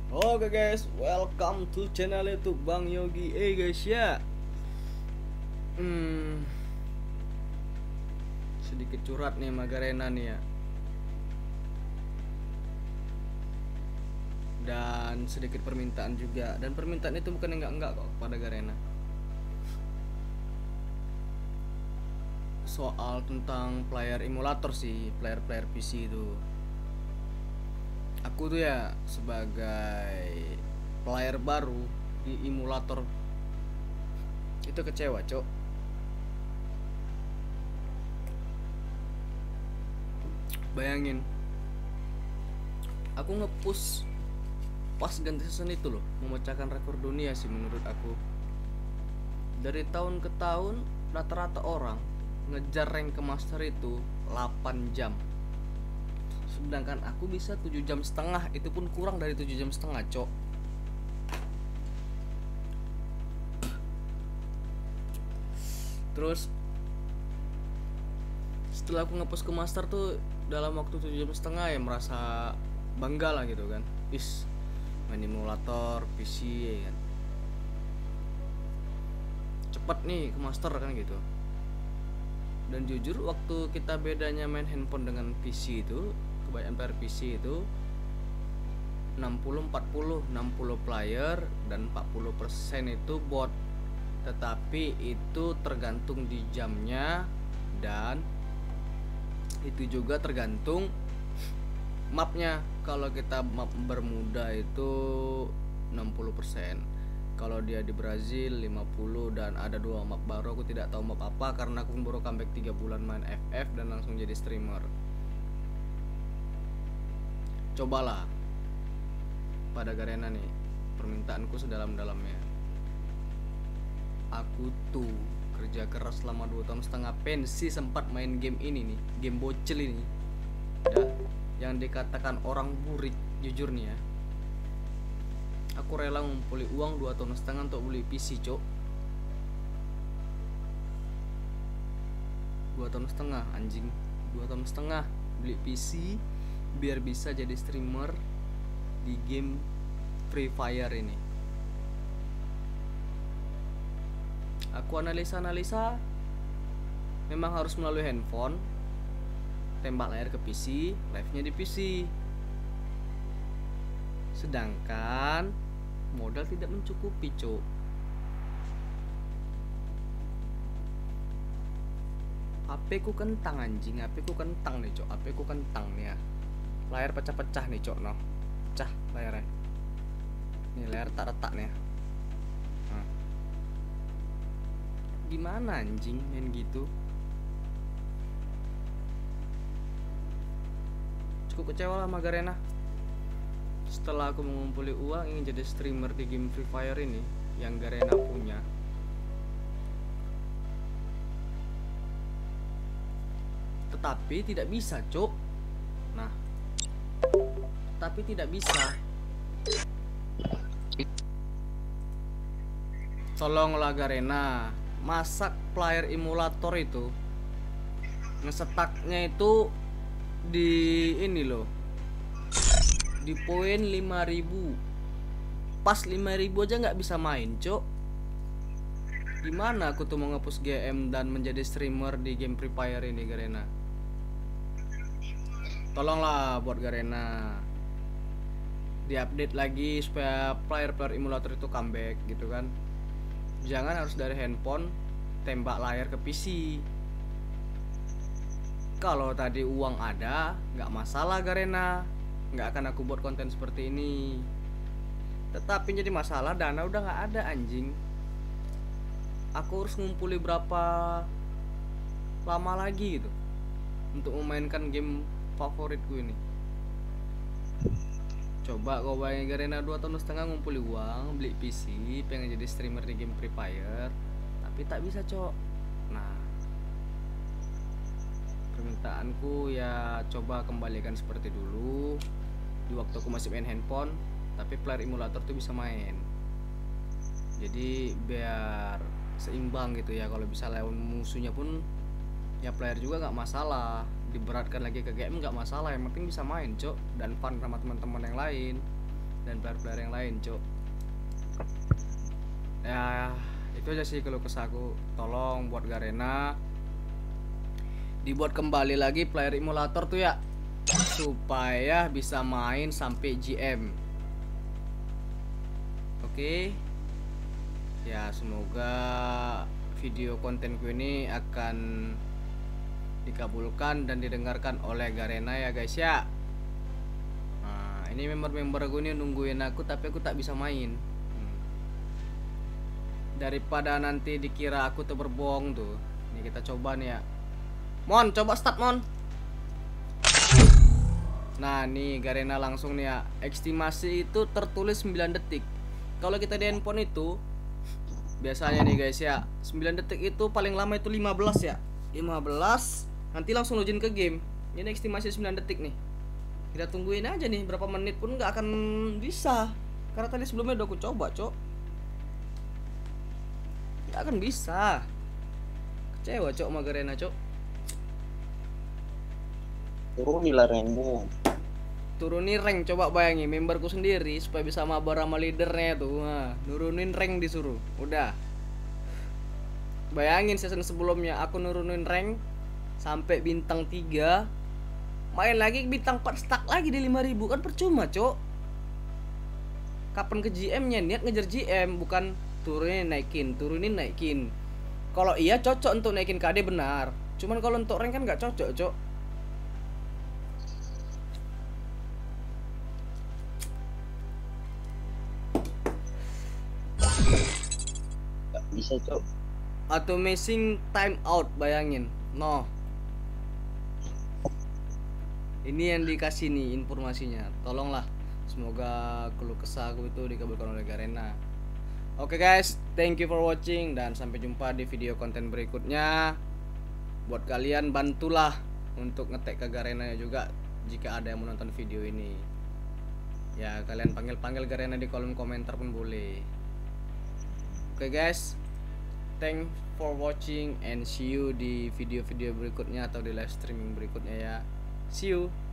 Oke guys, welcome to channel YouTube Bang Yogi. Guys ya, hmm, sedikit curhat nih Magarena nih ya, dan sedikit permintaan juga. Dan permintaan itu bukan enggak kok pada Garena. Soal tentang player emulator sih, player PC itu. Aku tuh ya sebagai player baru di emulator itu kecewa, cok. Bayangin, aku ngepush pas ganti season itu loh, memecahkan rekor dunia sih menurut aku. Dari tahun ke tahun rata-rata orang ngejar rank ke master itu 8 jam, sedangkan aku bisa 7 jam setengah. Itu pun kurang dari 7 jam setengah, cok. Terus setelah aku ngepost ke master tuh dalam waktu 7 jam setengah, ya merasa bangga lah gitu kan. Main emulator PC ya kan, cepet nih ke master kan gitu. Dan jujur waktu kita bedanya main handphone dengan PC itu, kebanyakan player PC itu 60-40, 60 player dan 40% itu bot. Tetapi itu tergantung di jamnya, dan itu juga tergantung mapnya. Kalau kita map Bermuda itu 60%, kalau dia di Brazil 50, dan ada 2 map baru. Aku tidak tahu map apa karena aku baru comeback 3 bulan main FF dan langsung jadi streamer. Cobalah pada Garena nih, permintaanku sedalam-dalamnya. Aku tuh kerja keras selama 2 tahun setengah, pensi sempat main game ini nih, game bocil ini ya, yang dikatakan orang burik. Jujur nih ya, aku rela ngumpuli uang 2 tahun setengah untuk beli PC, cok. 2 tahun setengah anjing, 2 tahun setengah beli PC biar bisa jadi streamer di game Free Fire ini. Aku analisa, memang harus melalui handphone, tembak layar ke PC, live-nya di PC. Sedangkan modal tidak mencukupi, cok. HP ku kentang anjing, HP ku kentang nih, cok. HP ku kentang nih ya. Layar pecah-pecah nih, cok, noh. Pecah layarnya. Nih layar tak retak nih ya. Nah. Gimana anjing main gitu? Cukup kecewa lah sama Garena. Setelah aku mengumpuli uang ingin jadi streamer di game Free Fire ini yang Garena punya, tetapi tidak bisa, cok. Nah, tapi tidak bisa. Tolonglah Garena, masak player emulator itu ngesetaknya itu di ini loh, di poin 5000. Pas 5000 aja nggak bisa main, cok. Gimana aku tuh mau ngapus GM dan menjadi streamer di game Free Fire ini, Garena? Tolonglah buat Garena diupdate lagi supaya player emulator itu comeback gitu kan. Jangan harus dari handphone tembak layar ke PC. Kalau tadi uang ada, nggak masalah Garena, nggak akan aku buat konten seperti ini. Tetapi jadi masalah dana udah nggak ada anjing. Aku harus ngumpuli berapa lama lagi gitu untuk memainkan game favoritku ini. Coba kau bayangin Garena 2 tahun setengah ngumpuli uang, beli PC, pengen jadi streamer di game Free Fire, tapi tak bisa, cok. Nah, permintaanku ya coba kembalikan seperti dulu di waktu aku masih main handphone, tapi player emulator tuh bisa main. Jadi biar seimbang gitu ya, kalau bisa lawan musuhnya pun ya player juga nggak masalah, diberatkan lagi ke game nggak masalah, yang penting bisa main, cok, dan fun sama teman-teman yang lain. dan player-player yang lain, Cuk. Ya, itu aja sih kalau kesahku. Tolong buat Garena dibuat kembali lagi player emulator tuh ya, supaya bisa main sampai GM. Oke. Ya, semoga video kontenku ini akan dikabulkan dan didengarkan oleh Garena ya guys ya. Nah, ini member-member gue ini nungguin aku tapi aku tak bisa main. Daripada nanti dikira aku tuh berbohong tuh. Ini kita coba nih ya. Mon, coba start Mon. Nah nih Garena langsung nih ya. Estimasi itu tertulis 9 detik. Kalau kita di handphone itu biasanya nih guys ya, 9 detik itu paling lama itu 15 ya. 15 nanti langsung login ke game. Ini estimasi 9 detik nih. Kita tungguin aja nih, berapa menit pun nggak akan bisa. Karena tadi sebelumnya udah aku coba, Cok. Nggak akan bisa. Kecewa, Cok, sama Garena, Cok. Turunilah rankmu. Turunin rank, coba bayangin memberku sendiri supaya bisa mabar sama leadernya tuh. Nah, nurunin rank disuruh. Udah. Bayangin season sebelumnya aku nurunin rank sampai bintang 3. Main lagi bintang 4 stuck lagi di 5000 kan percuma, Cok. Kapan ke GM-nya? Niat ngejar GM, bukan turunin naikin. Kalau iya cocok untuk naikin KD benar. Cuman kalau untuk rank kan nggak cocok, Cok. Bisa, Cok. Atau missing time out, bayangin. No. Ini yang dikasih nih informasinya. Tolonglah. Semoga keluh kesah aku itu dikabulkan oleh Garena. Oke guys, thank you for watching dan sampai jumpa di video konten berikutnya. Buat kalian bantulah untuk ngetek ke Garena juga jika ada yang menonton video ini. Ya, kalian panggil Garena di kolom komentar pun boleh. Oke guys, thanks for watching and see you di video-video berikutnya atau di live streaming berikutnya ya. See you.